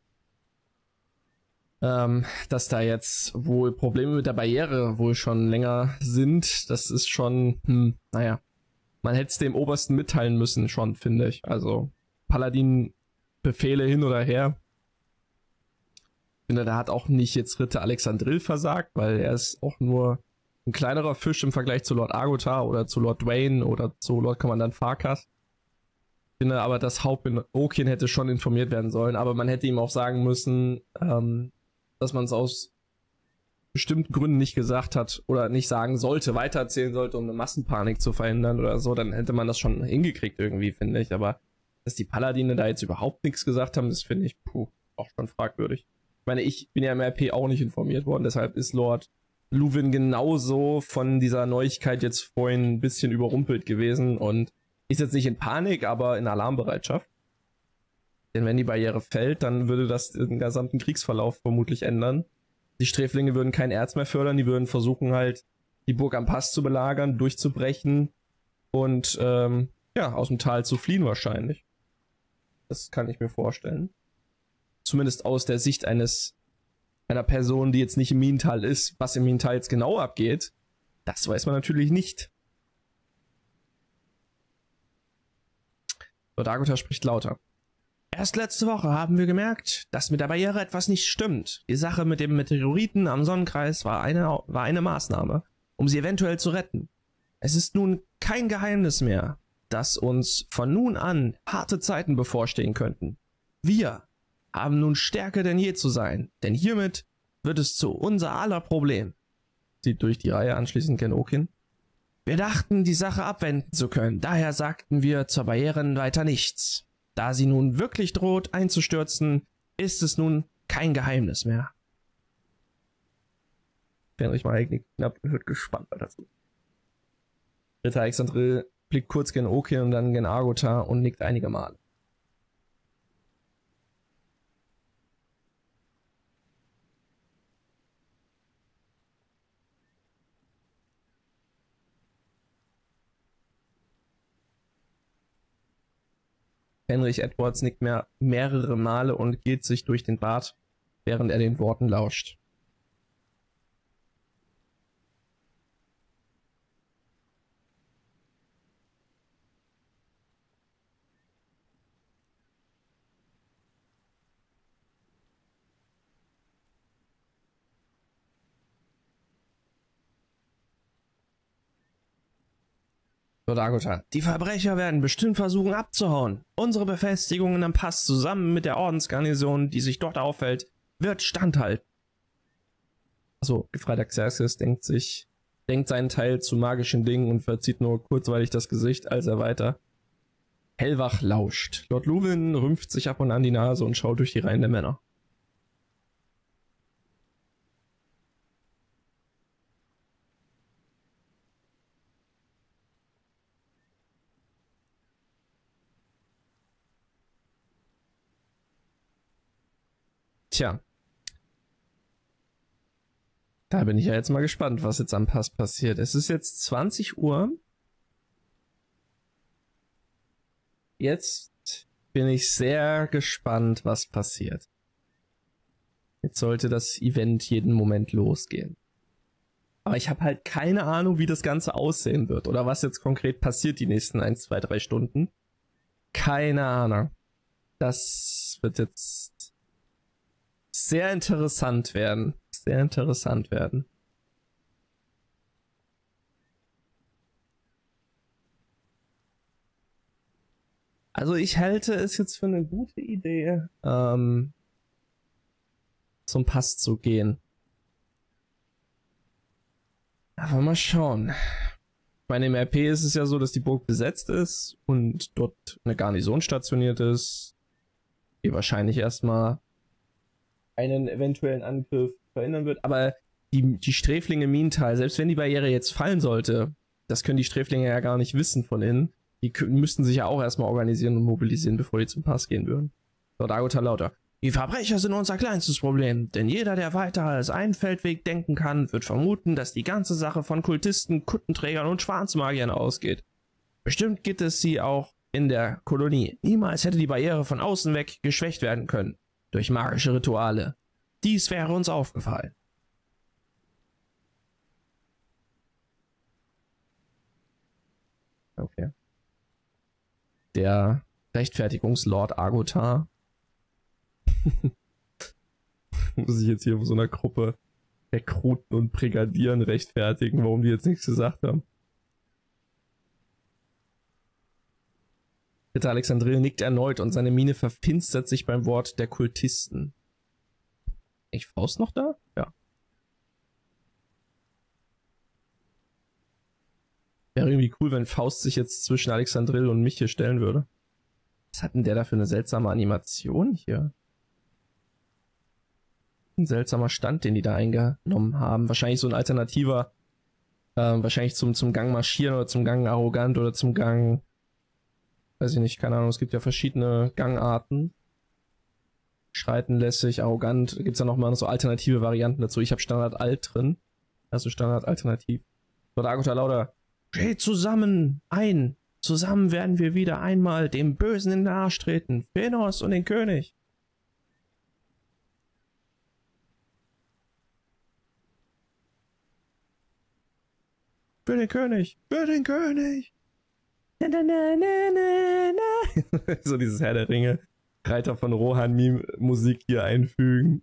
Ähm, dass da jetzt wohl Probleme mit der Barriere wohl schon länger sind, das ist schon, hm, naja. Man hätte es dem Obersten mitteilen müssen schon, finde ich. Also, Paladin Befehle hin oder her. Ich finde, da hat auch nicht jetzt Ritter Alexandril versagt, weil er ist auch nur ein kleinerer Fisch im Vergleich zu Lord Argotar oder zu Lord Dwayne oder zu Lord Kommandant Farkas. Ich finde aber, dass Hauptmann Okin hätte schon informiert werden sollen, aber man hätte ihm auch sagen müssen, ähm, dass man es aus bestimmten Gründen nicht gesagt hat oder nicht sagen sollte, weitererzählen sollte, um eine Massenpanik zu verhindern oder so, dann hätte man das schon hingekriegt irgendwie, finde ich. Aber dass die Paladine da jetzt überhaupt nichts gesagt haben, das finde ich, puh, auch schon fragwürdig. Ich meine, ich bin ja im R P auch nicht informiert worden, deshalb ist Lord Luwin genauso von dieser Neuigkeit jetzt vorhin ein bisschen überrumpelt gewesen und ist jetzt nicht in Panik, aber in Alarmbereitschaft. Denn wenn die Barriere fällt, dann würde das den gesamten Kriegsverlauf vermutlich ändern. Die Sträflinge würden kein Erz mehr fördern, die würden versuchen halt, die Burg am Pass zu belagern, durchzubrechen und ähm, ja, aus dem Tal zu fliehen wahrscheinlich. Das kann ich mir vorstellen. Zumindest aus der Sicht eines einer Person, die jetzt nicht im Minental ist. Was im Minental jetzt genau abgeht, das weiß man natürlich nicht. So, Dagota spricht lauter. Erst letzte Woche haben wir gemerkt, dass mit der Barriere etwas nicht stimmt. Die Sache mit dem Meteoriten am Sonnenkreis war eine, war eine Maßnahme, um sie eventuell zu retten. Es ist nun kein Geheimnis mehr, dass uns von nun an harte Zeiten bevorstehen könnten. Wir haben nun stärker denn je zu sein, denn hiermit wird es zu unser aller Problem. Sieht durch die Reihe anschließend Gen Okin. Wir dachten, die Sache abwenden zu können, daher sagten wir zur Barriere weiter nichts. Da sie nun wirklich droht einzustürzen, ist es nun kein Geheimnis mehr. Fenrich Maegnik knapp wird gespannt dazu. Ritter Alexandril blickt kurz gen Okin und dann gen Agota und nickt einige Male. Henrich Edwards nickt mehr mehrere Male und geht sich durch den Bart, während er den Worten lauscht. Dagota. Die Verbrecher werden bestimmt versuchen abzuhauen. Unsere Befestigungen am Pass zusammen mit der Ordensgarnison, die sich dort aufhält, wird standhalten. Achso, Gefreiter Xerxes denkt sich, denkt seinen Teil zu magischen Dingen und verzieht nur kurzweilig das Gesicht, als er weiter hellwach lauscht. Lord Luwin rümpft sich ab und an die Nase und schaut durch die Reihen der Männer. Tja, da bin ich ja jetzt mal gespannt, was jetzt am Pass passiert. Es ist jetzt zwanzig Uhr. Jetzt bin ich sehr gespannt, was passiert. Jetzt sollte das Event jeden Moment losgehen. Aber ich habe halt keine Ahnung, wie das Ganze aussehen wird oder was jetzt konkret passiert die nächsten ein, zwei, drei Stunden. Keine Ahnung. Das wird jetzt sehr interessant werden. Sehr interessant werden. Also ich halte es jetzt für eine gute Idee, ähm, zum Pass zu gehen. Aber mal schauen. Ich meine, im R P ist es ja so, dass die Burg besetzt ist und dort eine Garnison stationiert ist, die wahrscheinlich erstmal einen eventuellen Angriff verhindern wird. Aber die, die Sträflinge im Minental, selbst wenn die Barriere jetzt fallen sollte, das können die Sträflinge ja gar nicht wissen von innen. Die müssten sich ja auch erstmal organisieren und mobilisieren, bevor die zum Pass gehen würden. Lord Agota lauter. Die Verbrecher sind unser kleinstes Problem, denn jeder, der weiter als einen Feldweg denken kann, wird vermuten, dass die ganze Sache von Kultisten, Kuttenträgern und Schwarzmagiern ausgeht. Bestimmt gibt es sie auch in der Kolonie. Niemals hätte die Barriere von außen weg geschwächt werden können. Durch magische Rituale. Dies wäre uns aufgefallen. Okay. Der Rechtfertigungslord Agota muss sich jetzt hier vor so einer Gruppe Rekruten und Brigadieren rechtfertigen, warum die jetzt nichts gesagt haben. Ritter Alexandril nickt erneut und seine Miene verfinstert sich beim Wort der Kultisten. Ist Faust noch da? Ja. Wäre irgendwie cool, wenn Faust sich jetzt zwischen Alexandril und mich hier stellen würde. Was hat denn der da für eine seltsame Animation hier? Ein seltsamer Stand, den die da eingenommen haben. Wahrscheinlich so ein alternativer, äh, wahrscheinlich zum, zum Gang marschieren oder zum Gang arrogant oder zum Gang, weiß ich nicht, keine Ahnung, es gibt ja verschiedene Gangarten. Schreiten lässig, arrogant, gibt es ja nochmal so alternative Varianten dazu. Ich habe Standard Alt drin, also Standard Alternativ. So, Dagota lauter. Steht zusammen ein. Zusammen werden wir wieder einmal dem Bösen in den Arsch treten. Phenos und den König. Für den König. Für den König. Na, na, na, na, na. So dieses Herr der Ringe. Reiter von Rohan Meme Musik hier einfügen.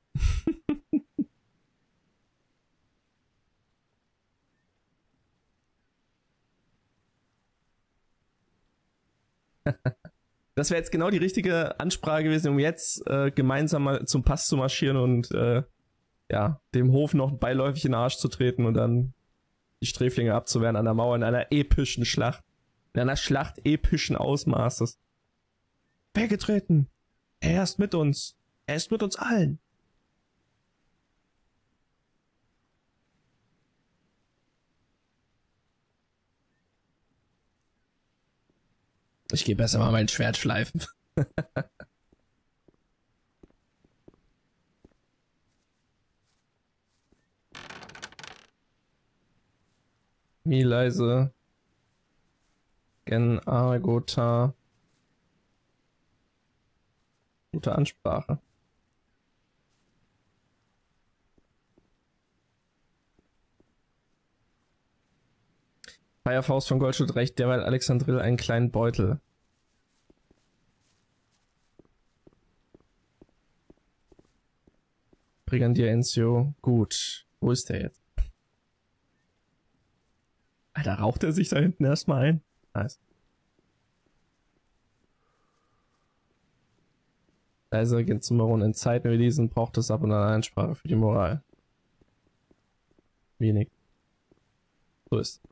Das wäre jetzt genau die richtige Ansprache gewesen, um jetzt äh, gemeinsam mal zum Pass zu marschieren und äh, ja, dem Hof noch beiläufig in den Arsch zu treten und dann die Sträflinge abzuwehren an der Mauer in einer epischen Schlacht. In einer Schlacht epischen Ausmaßes. Weggetreten! Er ist mit uns! Er ist mit uns allen! Ich gehe besser mal mein Schwert schleifen. Mi leise. Gen Argota. Gute Ansprache. Feierfaust von Goldschuld reicht derweil Alexandrill einen kleinen Beutel. Brigandier Enzio. Gut. Wo ist der jetzt? Alter, raucht er sich da hinten erstmal ein? Nice. Also geht zum Baron. In Zeiten wie diesen braucht es ab und an eine Einsprache für die Moral. Wenig. So ist.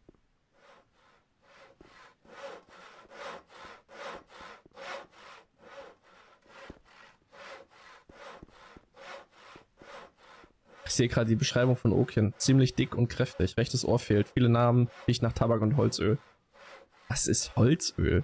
Ich sehe gerade die Beschreibung von Okien. Ziemlich dick und kräftig. Rechtes Ohr fehlt. Viele Namen riecht nach Tabak und Holzöl. Was ist Holzöl?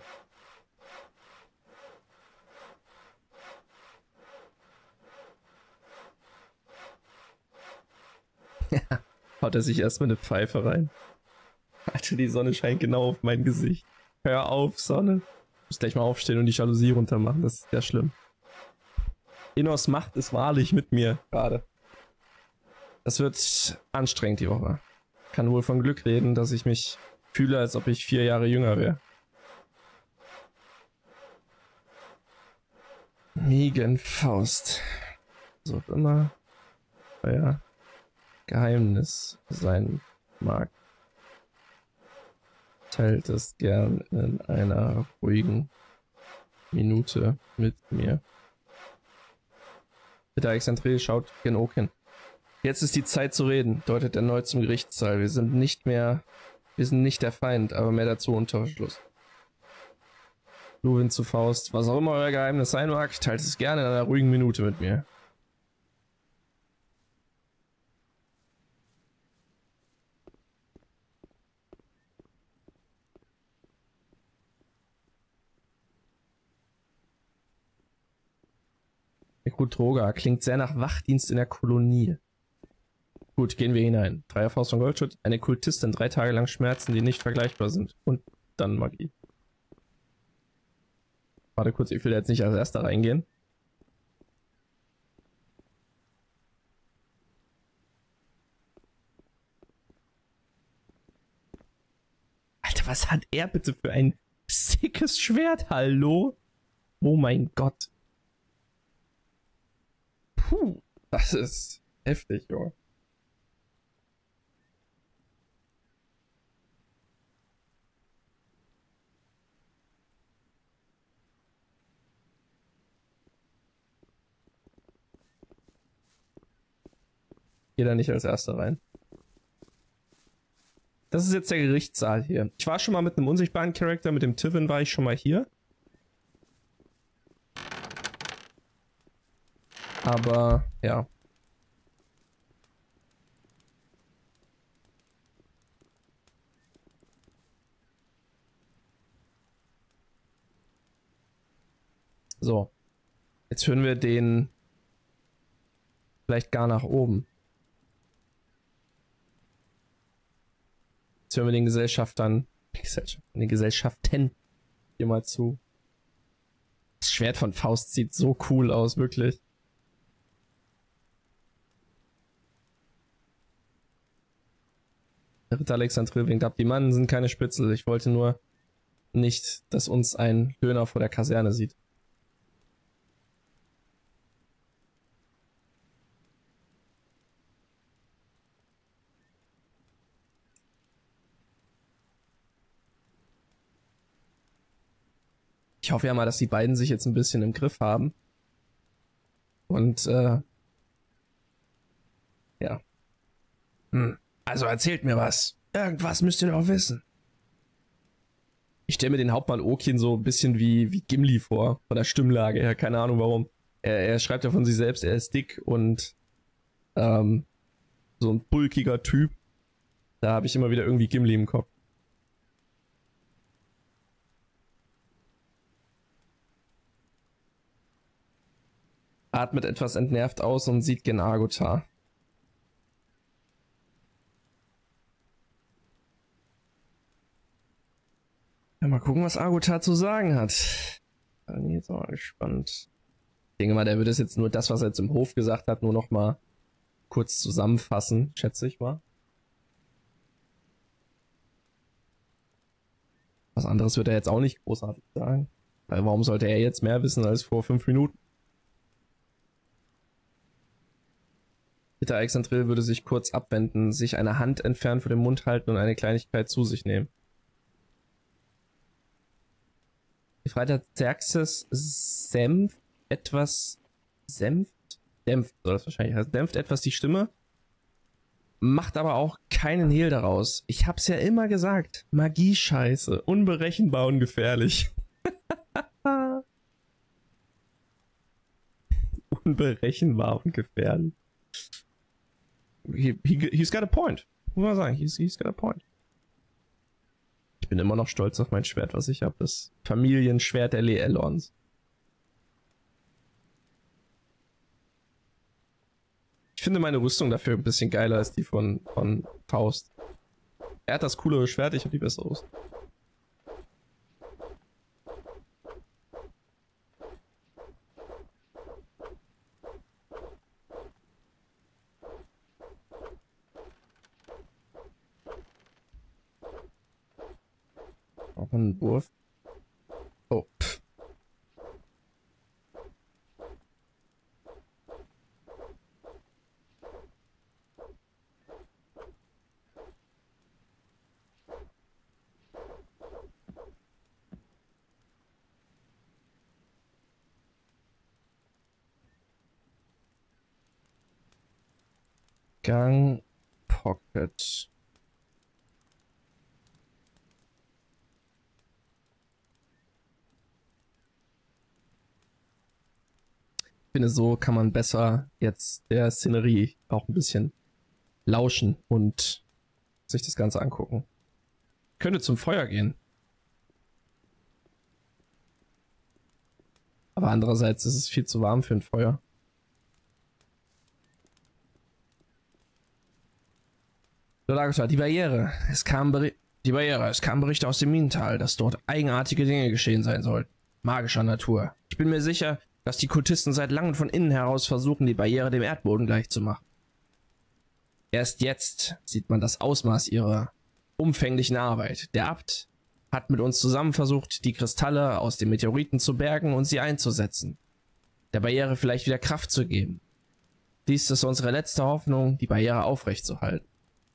Ja, haut er sich erstmal eine Pfeife rein. Alter, die Sonne scheint genau auf mein Gesicht. Hör auf, Sonne. Ich muss gleich mal aufstehen und die Jalousie runter machen. Das ist sehr schlimm. Innos Macht ist wahrlich mit mir gerade. Das wird anstrengend die Woche. Kann wohl von Glück reden, dass ich mich fühle, als ob ich vier Jahre jünger wäre. Miegenfaust. So immer euer Geheimnis sein mag. Teilt es gern in einer ruhigen Minute mit mir. Bitte Alexandre, schaut gen Okien. Jetzt ist die Zeit zu reden, deutet erneut zum Gerichtssaal. Wir sind nicht mehr, wir sind nicht der Feind, aber mehr dazu unter Schluss. Luwin zu Faust, was auch immer euer Geheimnis sein mag, teilt es gerne in einer ruhigen Minute mit mir. Droga klingt sehr nach Wachdienst in der Kolonie. Gut, gehen wir hinein. Dreierfaust von Goldschuld, eine Kultistin, drei Tage lang Schmerzen, die nicht vergleichbar sind. Und dann Magie. Warte kurz, ich will jetzt nicht als erster reingehen. Alter, was hat er bitte für ein sickes Schwert? Hallo? Oh mein Gott. Puh, das ist heftig, Junge. Geh da nicht als erster rein. Das ist jetzt der Gerichtssaal hier. Ich war schon mal mit einem unsichtbaren Charakter, mit dem Tivin war ich schon mal hier. Aber, ja. So. Jetzt hören wir den vielleicht gar nach oben. Jetzt hören wir den Gesellschaftern, Gesellschaft, den Gesellschaften hier mal zu. Das Schwert von Faust sieht so cool aus, wirklich. Der Ritter Alexandril winkt ab. Die Mannen sind keine Spitzel. Ich wollte nur nicht, dass uns ein Döner vor der Kaserne sieht. Ich hoffe ja mal, dass die beiden sich jetzt ein bisschen im Griff haben. Und, äh, ja. Hm. Also erzählt mir was. Irgendwas müsst ihr doch wissen. Ich stelle mir den Hauptmann Okin so ein bisschen wie, wie Gimli vor, von der Stimmlage her. Keine Ahnung warum. Er, er schreibt ja von sich selbst, er ist dick und ähm, so ein bulkiger Typ. Da habe ich immer wieder irgendwie Gimli im Kopf. Atmet etwas entnervt aus und sieht gen Argotar. Ja, mal gucken, was Argotar zu sagen hat. Bin jetzt auch mal gespannt. Ich denke mal, der wird es jetzt nur das, was er jetzt im Hof gesagt hat, nur noch mal kurz zusammenfassen, schätze ich mal. Was anderes wird er jetzt auch nicht großartig sagen. Weil warum sollte er jetzt mehr wissen als vor fünf Minuten? Ritter Alexandril würde sich kurz abwenden, sich eine Hand entfernt vor dem Mund halten und eine Kleinigkeit zu sich nehmen. Die Freiter Xerxes senft etwas, senft, dämpft, soll das wahrscheinlich heißen, dämpft etwas die Stimme, macht aber auch keinen Hehl daraus. Ich hab's ja immer gesagt, Magie-Scheiße, unberechenbar und gefährlich. Unberechenbar und gefährlich. He, he, he's got a point. Muss man sagen, he's, he's got a point. Ich bin immer noch stolz auf mein Schwert, was ich habe. Das Familienschwert der Leelorns. Ich finde meine Rüstung dafür ein bisschen geiler als die von, von Faust. Er hat das coolere Schwert, ich habe die bessere Rüstung. Auch ein Wurf. Oh. Pff. Gang Pocket. Ich finde, so kann man besser jetzt der Szenerie auch ein bisschen lauschen und sich das Ganze angucken. Ich könnte zum Feuer gehen. Aber andererseits ist es viel zu warm für ein Feuer. Die Barriere. Es kam Beri die Barriere. Es kamen Berichte aus dem Minental, dass dort eigenartige Dinge geschehen sein sollten. Magischer Natur. Ich bin mir sicher, dass die Kultisten seit langem von innen heraus versuchen, die Barriere dem Erdboden gleichzumachen. Erst jetzt sieht man das Ausmaß ihrer umfänglichen Arbeit. Der Abt hat mit uns zusammen versucht, die Kristalle aus den Meteoriten zu bergen und sie einzusetzen. Der Barriere vielleicht wieder Kraft zu geben. Dies ist unsere letzte Hoffnung, die Barriere aufrechtzuerhalten.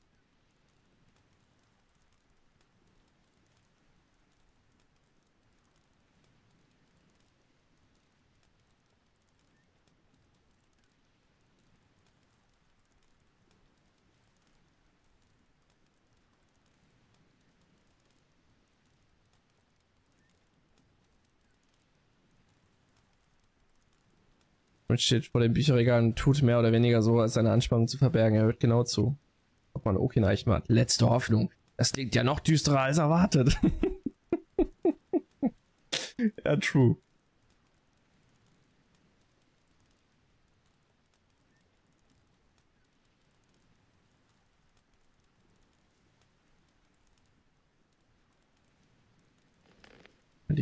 Und steht vor dem Bücherregal und tut mehr oder weniger so, als seine Anspannung zu verbergen. Er hört genau zu. Ob man Okin Eichen hat. Letzte Hoffnung. Das klingt ja noch düsterer als erwartet. Ja, true.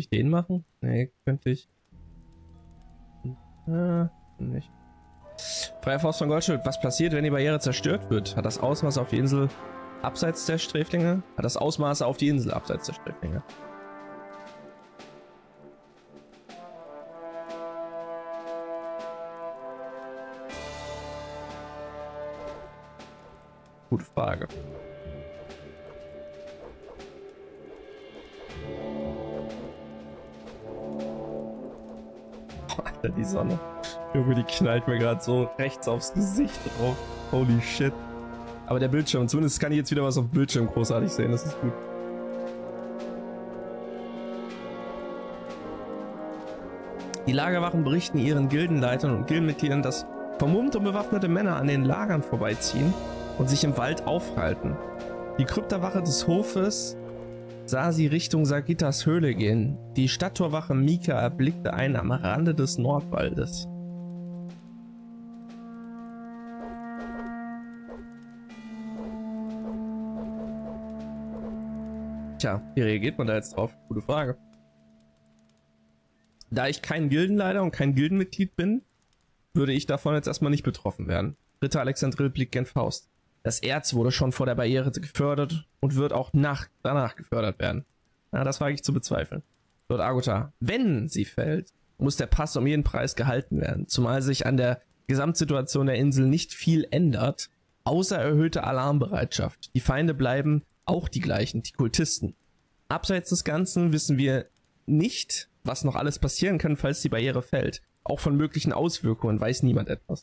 ich den machen? Nee, könnte ich. Äh, nicht. Freier Faust von Goldschild. Was passiert, wenn die Barriere zerstört wird? Hat das Ausmaß auf die Insel abseits der Sträflinge? Hat das Ausmaße auf die Insel abseits der Sträflinge? Gute Frage. Oh, Alter, die Sonne. Junge, die knallt mir gerade so rechts aufs Gesicht drauf. Holy shit. Aber der Bildschirm, zumindest kann ich jetzt wieder was auf dem Bildschirm großartig sehen, das ist gut. Die Lagerwachen berichten ihren Gildenleitern und Gildenmitgliedern, dass vermummte und bewaffnete Männer an den Lagern vorbeiziehen und sich im Wald aufhalten. Die Kryptawache des Hofes sah sie Richtung Sagitas Höhle gehen. Die Stadttorwache Mika erblickte einen am Rande des Nordwaldes. Tja, wie reagiert man da jetzt drauf? Gute Frage. Da ich kein Gildenleiter und kein Gildenmitglied bin, würde ich davon jetzt erstmal nicht betroffen werden. Ritter Alexandril blickt gen Faust. Das Erz wurde schon vor der Barriere gefördert und wird auch nach, danach gefördert werden. Na, das wage ich zu bezweifeln. Lord Agota, wenn sie fällt, muss der Pass um jeden Preis gehalten werden, zumal sich an der Gesamtsituation der Insel nicht viel ändert, außer erhöhte Alarmbereitschaft. Die Feinde bleiben auch die gleichen, die Kultisten. Abseits des Ganzen wissen wir nicht, was noch alles passieren kann, falls die Barriere fällt. Auch von möglichen Auswirkungen weiß niemand etwas.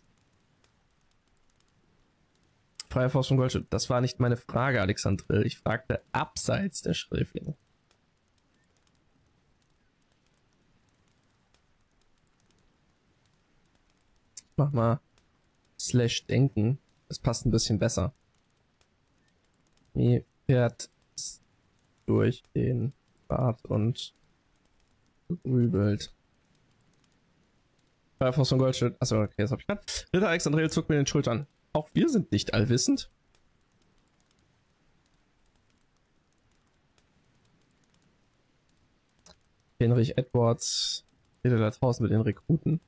Freier Faust von Goldschild, das war nicht meine Frage, Alexandril. Ich fragte abseits der Sträflinge. Ich mach mal slash denken. Das passt ein bisschen besser. Wie fährt durch den Bart und grübelt. Freier Faust von Goldschild. Achso, okay, das hab ich gerade. Ritter Alexandril zuckt mir den Schultern. Auch wir sind nicht allwissend. Henrich Edwards redet da draußen mit den Rekruten.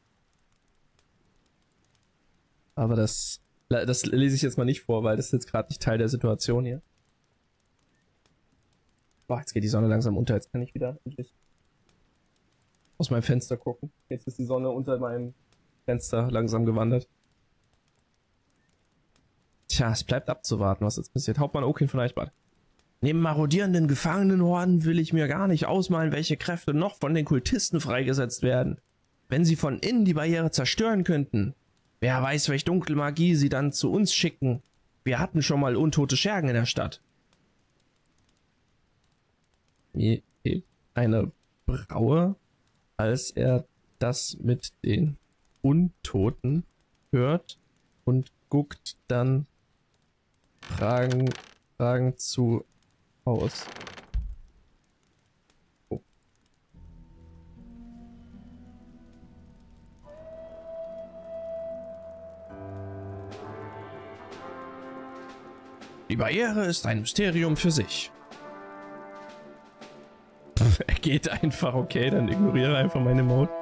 Aber das, das lese ich jetzt mal nicht vor, weil das ist jetzt gerade nicht Teil der Situation hier. Boah, jetzt geht die Sonne langsam unter. Jetzt kann ich wieder endlich aus meinem Fenster gucken. Jetzt ist die Sonne unter meinem Fenster langsam gewandert. Tja, es bleibt abzuwarten, was jetzt passiert. Hauptmann Okin von Eichbad. Neben marodierenden Gefangenenhorden will ich mir gar nicht ausmalen, welche Kräfte noch von den Kultisten freigesetzt werden. Wenn sie von innen die Barriere zerstören könnten, wer weiß, welche dunkle Magie sie dann zu uns schicken. Wir hatten schon mal untote Schergen in der Stadt. Wie eine Braue, als er das mit den Untoten hört und guckt dann Fragen, Fragen zu aus. Oh. Die Barriere ist ein Mysterium für sich. Pff, er geht einfach, okay, dann ignoriere einfach meine Mode.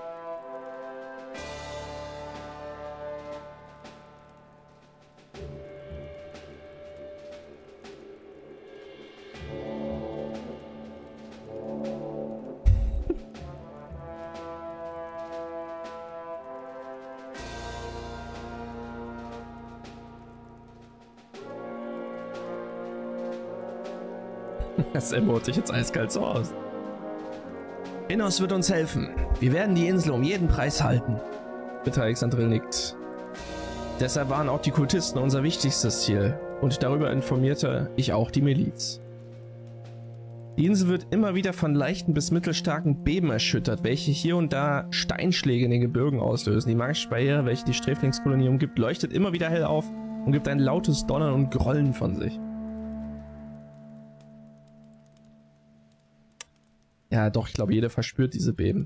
Das emote ich jetzt eiskalt so aus. Innos wird uns helfen. Wir werden die Insel um jeden Preis halten. Ritter Alexandril nickt. Deshalb waren auch die Kultisten unser wichtigstes Ziel. Und darüber informierte ich auch die Miliz. Die Insel wird immer wieder von leichten bis mittelstarken Beben erschüttert, welche hier und da Steinschläge in den Gebirgen auslösen. Die magische Barriere, welche die Sträflingskolonie umgibt, leuchtet immer wieder hell auf und gibt ein lautes Donnern und Grollen von sich. Ja, doch, ich glaube, jeder verspürt diese Beben.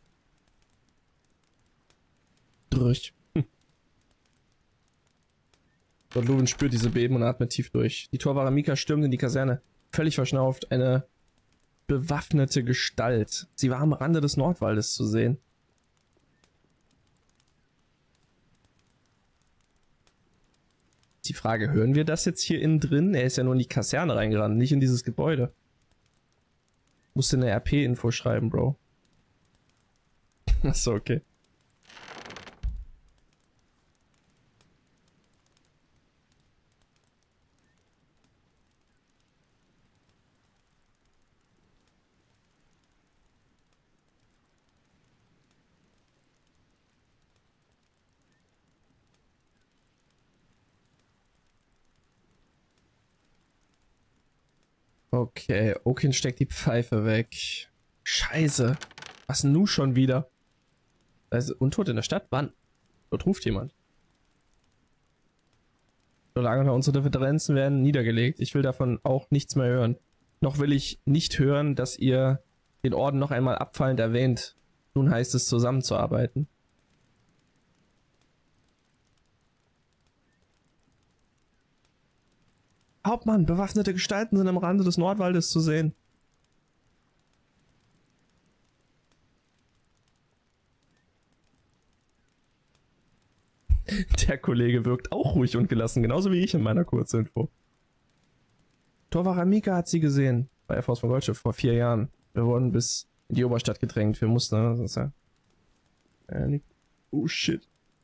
Durch. Hm. Lord Luwin spürt diese Beben und atmet tief durch. Die Torware Mika stürmt in die Kaserne. Völlig verschnauft. Eine bewaffnete Gestalt. Sie war am Rande des Nordwaldes zu sehen. Die Frage, hören wir das jetzt hier innen drin? Er ist ja nur in die Kaserne reingerannt, nicht in dieses Gebäude. Musste eine R P-Info schreiben, Bro. Achso, okay. Okay, Oaken steckt die Pfeife weg. Scheiße. Was nun schon wieder? Da ist Untot in der Stadt? Wann? Dort ruft jemand. Solange unsere Differenzen werden niedergelegt. Ich will davon auch nichts mehr hören. Noch will ich nicht hören, dass ihr den Orden noch einmal abfallend erwähnt. Nun heißt es, zusammenzuarbeiten. Hauptmann, bewaffnete Gestalten sind am Rande des Nordwaldes zu sehen. Der Kollege wirkt auch ruhig und gelassen, genauso wie ich in meiner Kurzinfo. Torwacher Mika hat sie gesehen, bei Air Force von Goldschiff vor vier Jahren. Wir wurden bis in die Oberstadt gedrängt. Wir mussten, das ist ja... Oh shit.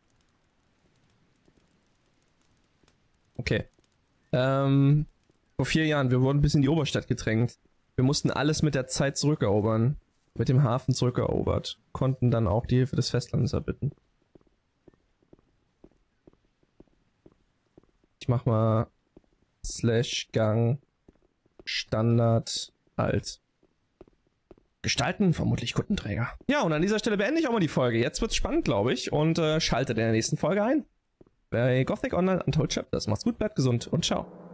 Okay. Ähm, vor vier Jahren, wir wurden bis in die Oberstadt gedrängt. Wir mussten alles mit der Zeit zurückerobern. Mit dem Hafen zurückerobert. Konnten dann auch die Hilfe des Festlandes erbitten. Ich mach mal Slash Gang Standard Alt. Gestalten, vermutlich Kundenträger. Ja, und an dieser Stelle beende ich auch mal die Folge. Jetzt wird's spannend, glaube ich. Und äh, schaltet in der nächsten Folge ein. Bei Gothic Online Untold Chapters. Macht's gut, bleibt gesund und ciao.